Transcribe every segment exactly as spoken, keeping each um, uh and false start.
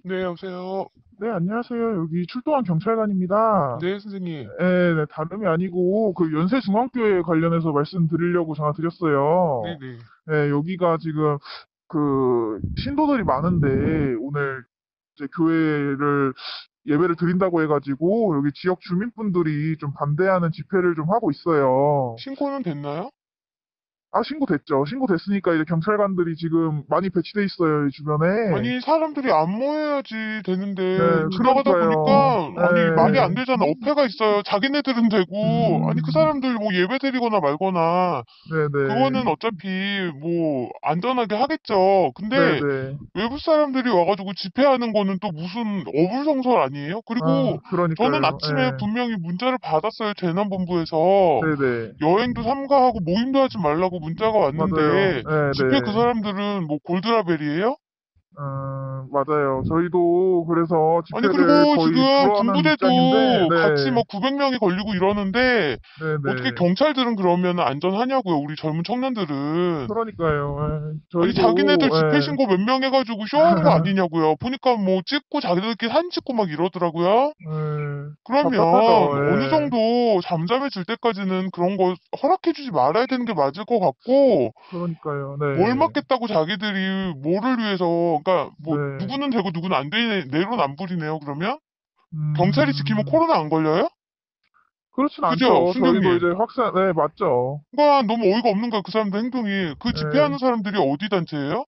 네, 여보세요. 네, 안녕하세요. 여기 출동한 경찰관입니다. 네, 선생님. 네, 네, 다름이 아니고 그 연세중앙교회 관련해서 말씀드리려고 전화드렸어요. 네네. 네, 여기가 지금 그 신도들이 많은데 네. 오늘 이제 교회를 예배를 드린다고 해가지고 여기 지역 주민분들이 좀 반대하는 집회를 좀 하고 있어요. 신고는 됐나요? 아, 신고됐죠. 신고됐으니까 이제 경찰관들이 지금 많이 배치돼 있어요, 이 주변에. 아니, 사람들이 안 모여야지 네, 되는데, 지나가다 그러니까요. 보니까, 아니, 말이 안 네. 되잖아. 어폐가 있어요. 자기네들은 되고, 아니, 그 음, 사람들 뭐 예배 드리거나 말거나, 그거는 네네. 어차피 뭐, 안전하게 하겠죠. 근데, 네네. 외부 사람들이 와가지고 집회하는 거는 또 무슨 어불성설 아니에요? 그리고 아, 저는 그러니까요. 아침에 예. 분명히 문자를 받았어요. 재난본부에서. 네네. 여행도 삼가하고 모임도 하지 말라고 문자가 맞아요. 왔는데 집회 그 네네. 사람들은 뭐 골드라벨이에요? 음, 맞아요. 저희도 그래서 아니 집회를 그리고 거의 지금 불허하는 입장인데, 군부대도 같이 네. 뭐 구백 명이 걸리고 이러는데 어떻게 네네. 경찰들은 그러면 안전하냐고요, 우리 젊은 청년들은. 그러니까요. 예. 아니 자기네들 저희도, 집회 예. 신고 몇 명 해가지고 쇼하는 거 아니냐고요. 보니까 뭐 찍고 자기들끼리 사진 찍고 막 이러더라고요. 예. 그러면 답답하죠. 어느 예. 정도 잠잠해질 때까지는 그런 거 허락해주지 말아야 되는 게 맞을 것 같고, 그러니까요. 뭘 네. 막겠다고 자기들이 뭐를 위해서, 그러니까 뭐 네. 누구는 되고 누구는 안 되네, 내로는 안 부리네요. 그러면 경찰이 지키면 음, 코로나 안 걸려요? 그렇진 그죠, 않죠. 저희도 순경님? 이제 확산, 네, 맞죠. 그러니까 너무 어이가 없는 거야, 그 사람들 행동이. 그 예. 집회하는 사람들이 어디 단체예요?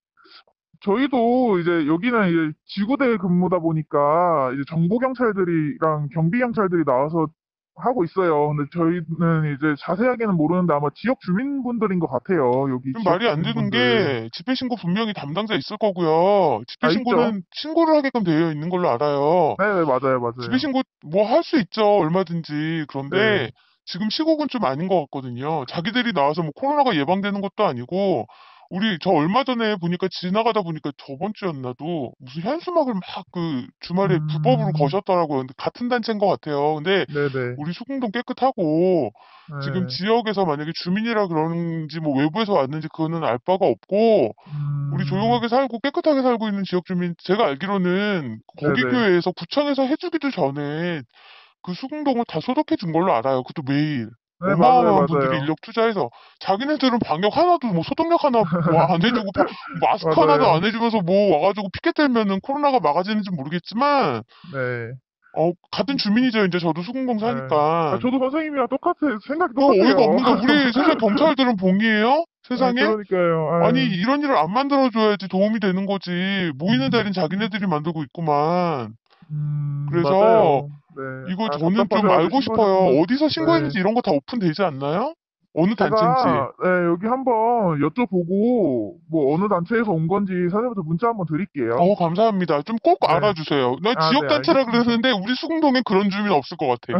저희도 이제 여기는 이제 지구대 근무다 보니까 이제 정보 경찰들이랑 경비 경찰들이 나와서 하고 있어요. 근데 저희는 이제 자세하게는 모르는데 아마 지역 주민분들인 것 같아요. 여기 좀 지역 말이 안 되는 주민분들. 게 집회 신고 분명히 담당자 있을 거고요. 집회 아, 있죠? 신고는 신고를 하게끔 되어 있는 걸로 알아요. 네네, 맞아요, 집회 맞아요. 신고 뭐 할 수 있죠, 얼마든지. 네. 그런데 지금 시국은 좀 아닌 것 같거든요. 자기들이 나와서 뭐 코로나가 예방되는 것도 아니고, 우리 저 얼마 전에 보니까 지나가다 보니까 저번 주였나도 무슨 현수막을 막 그 주말에 불법으로 음, 거셨더라고요. 근데 같은 단체인 것 같아요. 근데 네네. 우리 수궁동 깨끗하고, 지금 네. 지역에서 만약에 주민이라 그런지 뭐 외부에서 왔는지 그거는 알 바가 없고, 우리 음, 조용하게 살고 깨끗하게 살고 있는 지역 주민, 제가 알기로는 거기 네네. 교회에서 구청에서 해주기도 전에 그 수궁동을 다 소독해 준 걸로 알아요. 그것도 매일. 네, 맞아요, 어마어마한 분들이 맞아요. 인력 투자해서, 자기네들은 방역 하나도 뭐 소독약 하나 뭐 안 해주고 바- 마스크 하나도 안 맞아요. 해주면서 뭐 와가지고 피켓 들면은 코로나가 막아지는지 모르겠지만, 네. 어 같은 주민이죠. 이제 저도 수궁동 네. 아, 사니까. 저도 선생님이랑 똑같아, 생각이 그 어이가 똑같아요. 없는 거야. 우리 세상 경찰들은 봉이에요? 아, 세상에? 그러니까요. 아니 아, 이런 일을 안 만들어줘야지 도움이 되는 거지. 모이는 음, 자리는 자기네들이 만들고 있구만. 음, 그래서 맞아요. 네. 이거 아, 저는 좀 답답하셔가지고 알고 신고하셨구나. 싶어요. 어디서 네. 신고했는지 이런 거 다 오픈되지 않나요? 어느 단체인지. 제가, 네, 여기 한번 여쭤보고, 뭐, 어느 단체에서 온 건지 선생님한테 문자 한번 드릴게요. 어, 감사합니다. 좀 꼭 네. 알아주세요. 나 아, 네, 지역단체라 알겠습니다. 그러는데 우리 수궁동엔 그런 주민 없을 것 같아.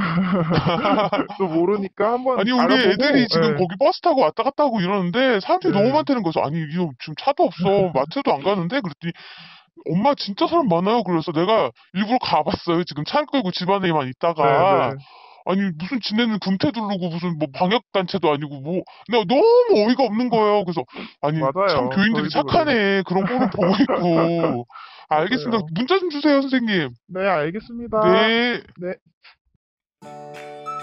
또 모르니까 한번 아니, 우리 애들이 알아보고, 지금 네. 거기 버스 타고 왔다 갔다 하고 이러는데 사람들이 너무 네. 많다는 거죠. 아니, 이거 지금 차도 없어. 마트도 안 가는데? 그랬더니 엄마 진짜 사람 많아요. 그래서 내가 일부러 가봤어요. 지금 차 끌고 집 안에만 네, 있다가. 네. 아니 무슨 지네는 금태 두르고 무슨 뭐 방역단체도 아니고 뭐 내가 너무 어이가 없는 거예요. 그래서 아니 참 맞아요. 교인들이 저희도 그래요. 착하네. 그런 꼴을 보고 있고. 알겠습니다. 맞아요. 문자 좀 주세요, 선생님. 네, 알겠습니다. 네. 네.